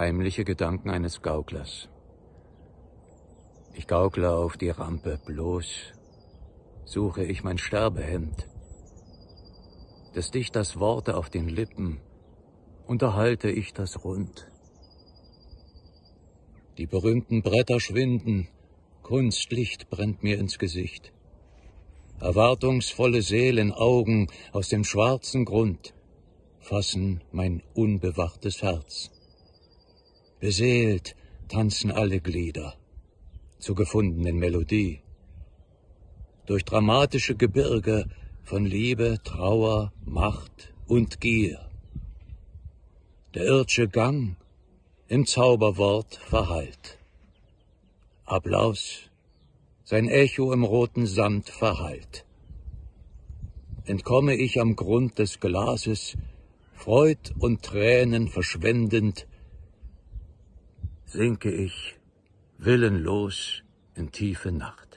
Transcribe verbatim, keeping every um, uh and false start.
Heimliche Gedanken eines Gauklers. Ich gaukle auf die Rampe, bloß suche ich mein Sterbehemd. Des Dichters Worte auf den Lippen unterhalte ich das Rund. Die berühmten Bretter schwinden, Kunstlicht brennt mir ins Gesicht. Erwartungsvolle Seelenaugen aus dem schwarzen Grund fassen mein unbewachtes Herz. Beseelt tanzen alle Glieder zur gefundenen Melodie. Durch dramatische Gebirge von Liebe, Trauer, Macht und Gier. Der ird'sche Gang im Zauberwort verhallt. Applaus, sein Echo im roten Sand verhallt. Entkomme ich am Grund des Glases, Freud und Tränen verschwendend, sinke ich willenlos in tiefe Nacht.